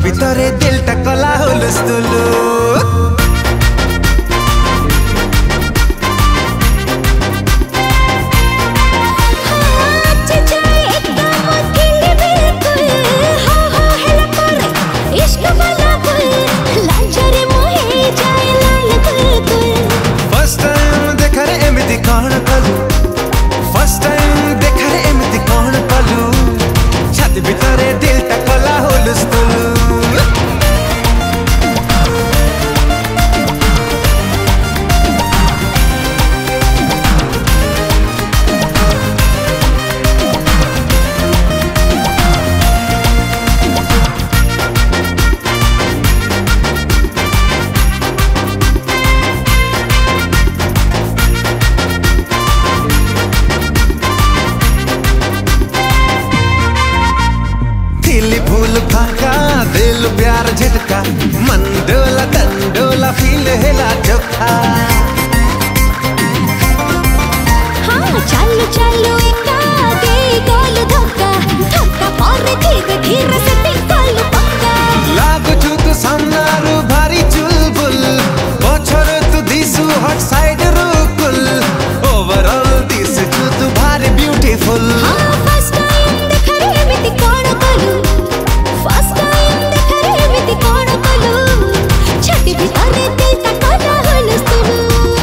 भितरे दिल टकला हुलुस्तुलु दिल प्यार झटका मन डोला तन डोला फील हेला चोखा हाँ चालू चालू एका दे गोल धक्का धक्का पारे धीरे धीरे से टिकल पक्का लागु छु तू सामनारु भारी चुलबुल पछर तू दिसु हट साइड रुकुल ओवरऑल दिसु छु तू भारी ब्यूटीफुल हाँ फर्स्ट टाइम देखरे एमिति कोण कलु फर्स्ट टाइम देखरे एमिति कोण कलु छाती भितरे दिल टकला हुलुस्तुलु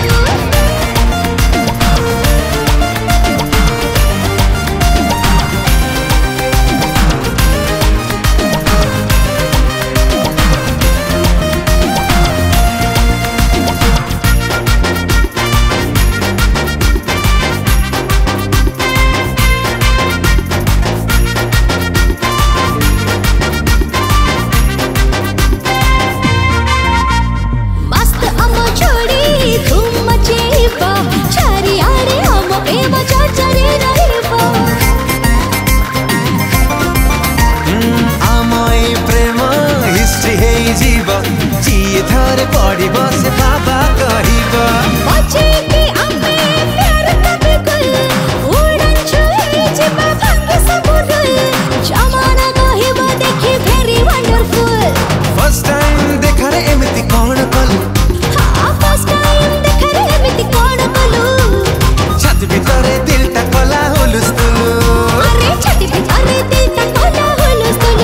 बड़ी बस बाबा कहिबा बचे के आमे प्यार कभी कुल उड़न छुए जिबा भांगे सब रुल जमाना कहिबा देखी वेरी वंडरफुल फर्स्ट टाइम देखा रे एमिति कोण कलु हाँ फर्स्ट टाइम देखा रे एमिति कोण कलु छाती भितरे दिल टकला हुलुस्तुलु अरे छाती भितरे दिल टकला हुलुस्तुलु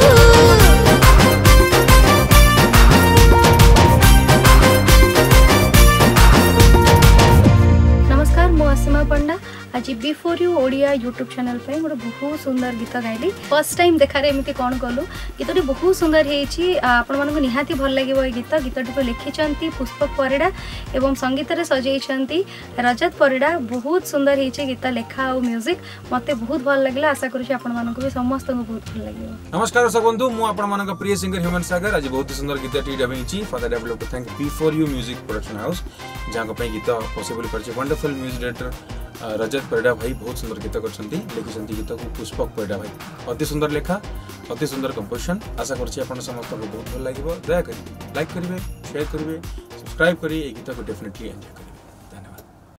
पंडा आज before you Odia YouTube channel पे गोटे बहुत सुंदर गीत गाइली फर्स्ट टाइम देखार एमती कौन कलु गीतटी बहुत सुंदर होती आपण मानक निहाती भल लगे गीत गीतटी को लिखिं पुष्पक परिड़ा एवं संगीत रे सजाई रजत परिड़ा बहुत सुंदर होती गीत लेखा और म्यूजिक मते बहुत भल लगे आशा करुँच आपण मानक भी समस्त बहुत भल लगे। नमस्कार दर्शक बंधु मु आपण मानक प्रिय सिंगर ह्यूमन सागर आज बहुत सुंदर गीतटी डबेची for that I would like to thank before you music production house जहाँ पे गीत पॉसिबल कर wonderful music director Rajat Parida भाई बहुत सुंदर गीत कर लिखिं गीत को पुष्पक परिड़ा भाई अति सुंदर लेखा अति सुंदर कंपोजिशन आशा करछि आपण समस्त बहुत भल लगे दयाकोरी लाइक करेंगे शेयर करेंगे सब्सक्राइब करेंगे गीत को डेफिनेटली एंजॉय